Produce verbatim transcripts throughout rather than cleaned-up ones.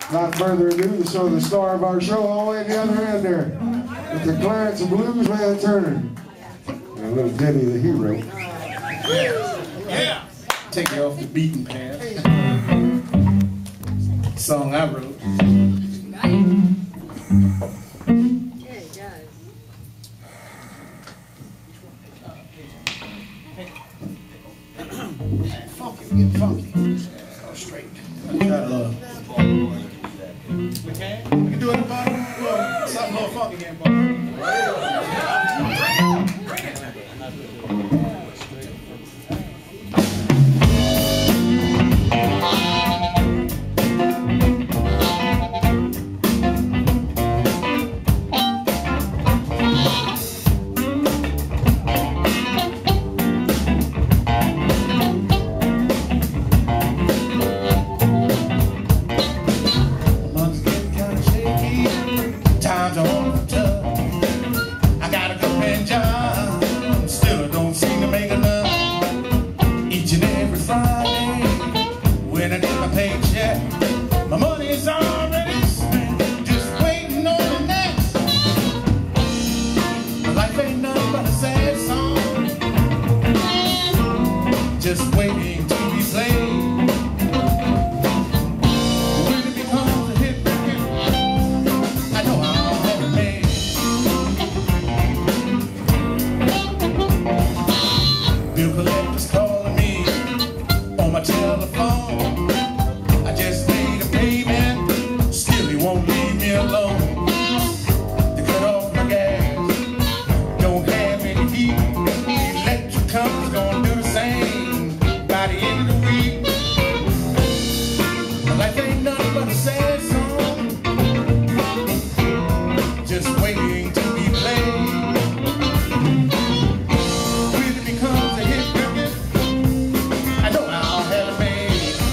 Without further ado, to show the star of our show all the way at the other end there, with the Clarence Blues Man Turner. And a little Denny the Hero. Yeah. Yeah. Take it off the beaten path. Song I wrote. Funky, get funky. Go straight. Got love. We can? We can do it about well, something a little funky again, boy. Just waiting to be played. When it becomes a hit record, I know I'll have it made. Bill collector's calling me on my telephone. I just made a payment, still he won't leave me alone. They cut off my gas, don't have any heat. The electric company's gonna do the same. By the end of the week, life ain't nothing but a sad song, just waiting to be played. When it becomes a hit record, I know I'll have it made.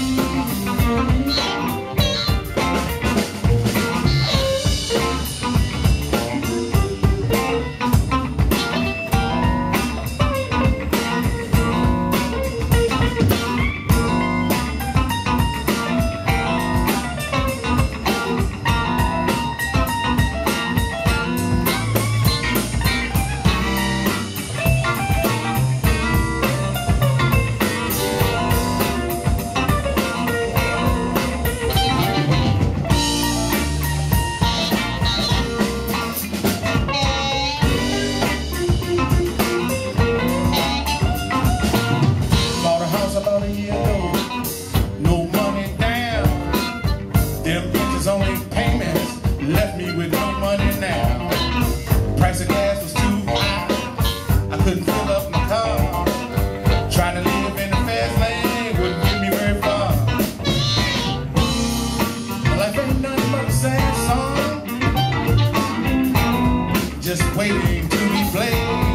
About a year ago, no money down. Them bitches only payments left me with no money now. Price of gas was too high, I couldn't fill up my car. Trying to live in the fast lane wouldn't get me very far. My life ain't nothing but a sad song, just waiting to be played.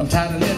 tired of